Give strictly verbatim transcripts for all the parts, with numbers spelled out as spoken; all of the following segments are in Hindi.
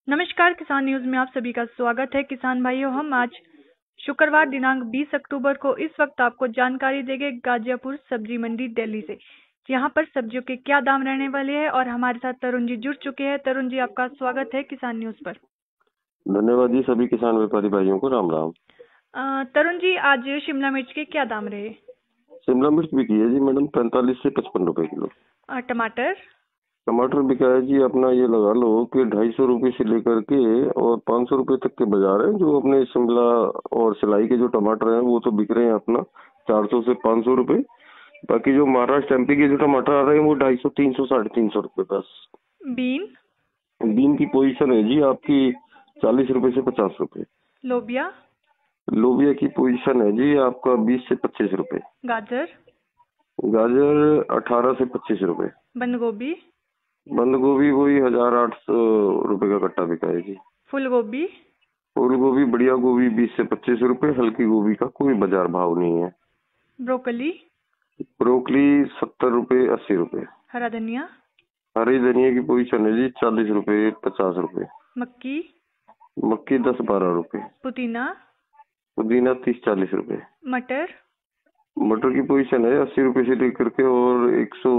नमस्कार, किसान न्यूज में आप सभी का स्वागत है। किसान भाइयों, हम आज शुक्रवार दिनांक बीस अक्टूबर को इस वक्त आपको जानकारी देंगे गाजियापुर सब्जी मंडी दिल्ली से। यहाँ पर सब्जियों के क्या दाम रहने वाले हैं और हमारे साथ तरुण जी जुड़ चुके हैं। तरुण जी, आपका स्वागत है किसान न्यूज पर। धन्यवाद जी। सभी किसान व्यापारी भाइयों को राम राम। अ, तरुण जी, आज शिमला मिर्च के क्या दाम रहे? शिमला मिर्च बिकी है जी मैडम पैंतालीस से पचपन रुपए किलो। अ, टमाटर? टमाटर बिका है जी अपना ये लगा लो कि ढाई सौ रुपये से लेकर के और पाँच सौ रुपये तक के बाजार हैं। जो अपने शिमला और सिलाई के जो टमाटर हैं वो तो बिक रहे हैं अपना चार सौ से पाँच सौ रुपये। बाकी जो महाराष्ट्र एमपी के जो टमाटर आ रहे हैं वो ढाई सौ तीन सौ साढ़े तीन सौ रुपये बस। बीन? बीन की पोजीशन है जी आपकी चालीस रुपए से पचास रुपए। लोबिया? लोबिया की पोजीशन है जी आपका बीस से पच्चीस रुपए। गाजर? गाजर अठारह से पच्चीस रुपए। बंद गोभी? बंद गोभी वही हजार आठ सौ रुपए का कट्टा बिका है जी। फूल गोभी? फूल गोभी बढ़िया गोभी बीस से पच्चीस रुपए। हल्की गोभी का कोई बाजार भाव नहीं है। ब्रोकली? ब्रोकली सत्तर रुपए अस्सी रुपए। हरा धनिया? हरी धनिया की पोजीशन है जी चालीस रुपए पचास रुपए। मक्की? मक्की दस बारह रुपए। पुदीना? पुदीना तीस चालीस रुपए। मटर? मटर की पोजीशन है अस्सी रुपए से लेकर के और एक सौ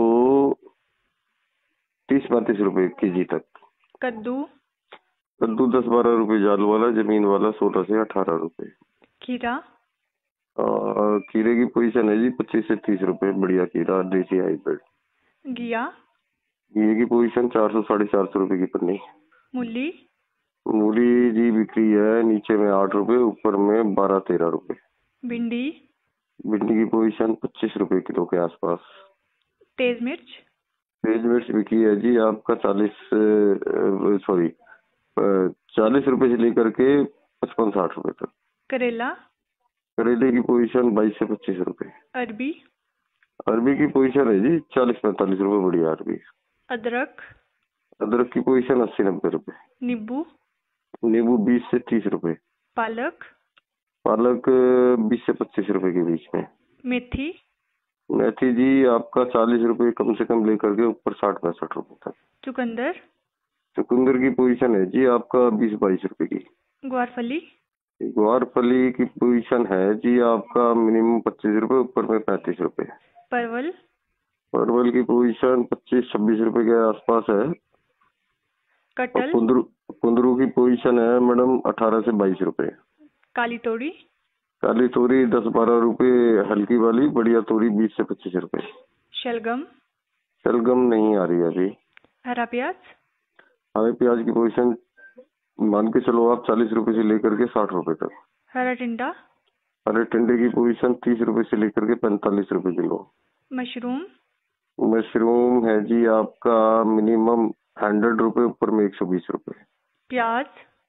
तीस पैंतीस रुपए के जी तक। कद्दू? कद्दू दस बारह रुपए जाल वाला, जमीन वाला सोलह से अठारह रुपए। खीरा? और खीरे की पोजीशन है जी पच्चीस से तीस रुपए। बढ़िया खीरा देसी हाइब्रिड। घिया? घी की पोजीशन चार सौ साढ़े चार सौ रुपए की पन्नी। मूली? मूली जी बिक्री है नीचे में आठ रुपए ऊपर में बारह तेरह रुपए। भिंडी? भिंडी की पोजीशन पच्चीस रुपए किलो के आसपास। तेज मिर्च? तेज मिर्च बिकी है जी आपका चालीस सॉरी चालीस रुपए से लेकर के पचपन साठ रुपए तक। करेला? करेले की पोजीशन बाईस से पच्चीस रुपए। अरबी? अरबी की पोजीशन है जी चालीस पैंतालीस रुपए बढ़िया अरबी। अदरक? अदरक की पोजीशन अस्सी नब्बे रुपए। नींबू? नींबू बीस से तीस रुपए। पालक? पालक बीस से पच्चीस रुपए के बीच में। मेथी? मेथी जी आपका चालीस रुपए कम से कम लेकर के ऊपर साठ पैंसठ रुपए तक। चुकंदर? चुकंदर की पोजीशन है जी आपका बीस बाईस रुपए की। ग्वारफली? ग्वारफली की पोजीशन है जी आपका मिनिमम पच्चीस रुपए ऊपर में पैंतीस रुपए। परवल? परवल की पोजीशन पच्चीस छब्बीस रुपए के आसपास है। कटहल? कुंदरू कुंदरू की पोजीशन है मैडम अठारह से बाईस रुपए। काली तोरी? काली तोरी दस बारह रुपए हल्की वाली। बढ़िया तोरी बीस से पच्चीस रुपए। शलगम? शलगम नहीं आ रही अभी। हरा प्याज? हरे प्याज की पोजीशन मान के चलो आप चालीस रुपए से लेकर के साठ रुपए तक। हरा टिंडा? हरे टिंडे की पोजीशन तीस रुपए से लेकर के पैंतालीस रुपए किलो। मशरूम? मशरूम है जी आपका मिनिमम हंड्रेड रुपए ऊपर में एक सौ बीस रुपए। प्याज?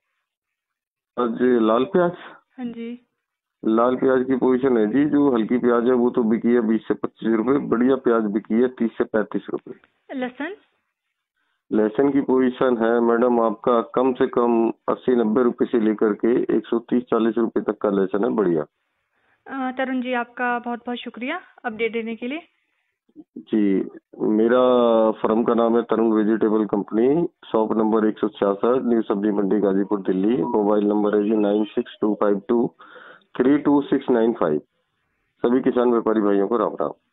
आज लाल प्याज? हाँ जी। लाल प्याज की पोजीशन है जी जो हल्की प्याज है वो तो बिकी है बीस से पच्चीस रुपए। बढ़िया प्याज बिकी है तीस से पैंतीस रुपए। लहसुन? लहसुन की पोजीशन है मैडम आपका कम से कम अस्सी नब्बे रुपए से लेकर के एक सौ तीस चालीस रुपए तक का लहसुन है बढ़िया। अ, तरुण जी, आपका बहुत बहुत शुक्रिया अपडेट देने के लिए। जी, मेरा फर्म का नाम है Tarun vegetable company. Shop number एक सौ छियासठ, new Sabzi Mandi Ghazipur Delhi. Mobile number है जी nine six two five two three two six nine five. सभी किसान व्यापारी भाइयों को राम राम।